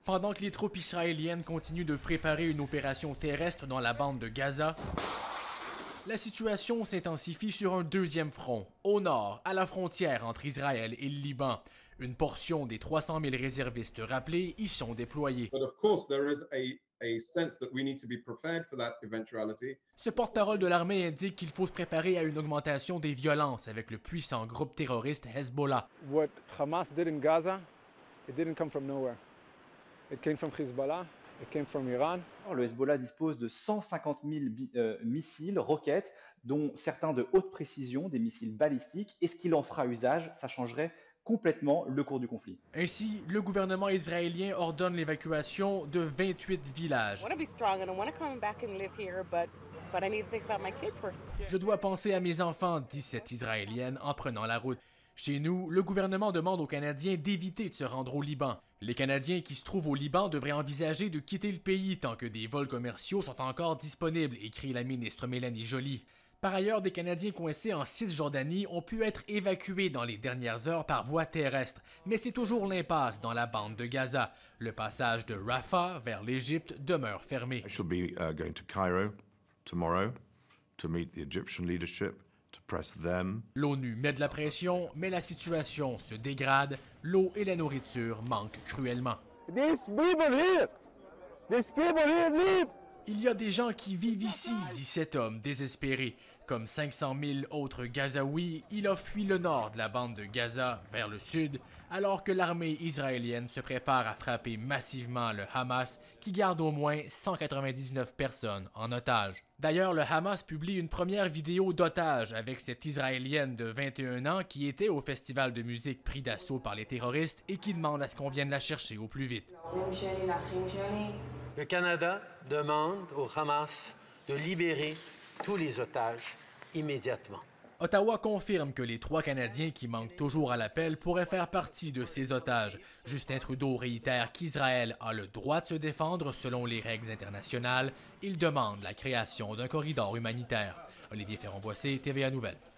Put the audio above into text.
Pendant que les troupes israéliennes continuent de préparer une opération terrestre dans la bande de Gaza, la situation s'intensifie sur un deuxième front, au nord, à la frontière entre Israël et le Liban. Une portion des 300 000 réservistes rappelés y sont déployés. Ce porte-parole de l'armée indique qu'il faut se préparer à une augmentation des violences avec le puissant groupe terroriste Hezbollah. What Hamas did in Gaza, it didn't come from nowhere. It came from Hezbollah, it came from Iran. Le Hezbollah dispose de 150 000 missiles, roquettes, dont certains de haute précision, des missiles balistiques. Et ce qu'il en fera usage, ça changerait complètement le cours du conflit. Ainsi, le gouvernement israélien ordonne l'évacuation de 28 villages. Je dois penser à mes enfants, dit cette Israélienne en prenant la route. Chez nous, le gouvernement demande aux Canadiens d'éviter de se rendre au Liban. Les Canadiens qui se trouvent au Liban devraient envisager de quitter le pays tant que des vols commerciaux sont encore disponibles, écrit la ministre Mélanie Joly. Par ailleurs, des Canadiens coincés en Cisjordanie ont pu être évacués dans les dernières heures par voie terrestre, mais c'est toujours l'impasse dans la bande de Gaza. Le passage de Rafah vers l'Égypte demeure fermé. I shall be going to Cairo tomorrow to meet the Egyptian leadership. L'ONU met de la pression, mais la situation se dégrade. L'eau et la nourriture manquent cruellement. Il y a des gens qui vivent ici, dit cet homme désespéré. Comme 500 000 autres Gazaouis, il a fui le nord de la bande de Gaza vers le sud, alors que l'armée israélienne se prépare à frapper massivement le Hamas, qui garde au moins 199 personnes en otage. D'ailleurs, le Hamas publie une première vidéo d'otage avec cette Israélienne de 21 ans qui était au festival de musique pris d'assaut par les terroristes et qui demande à ce qu'on vienne la chercher au plus vite. Le Canada demande au Hamas de libérer tous les otages immédiatement. Ottawa confirme que les 3 Canadiens qui manquent toujours à l'appel pourraient faire partie de ces otages. Justin Trudeau réitère qu'Israël a le droit de se défendre selon les règles internationales. Il demande la création d'un corridor humanitaire. Olivier Ferron-Boissé, TVA Nouvelles.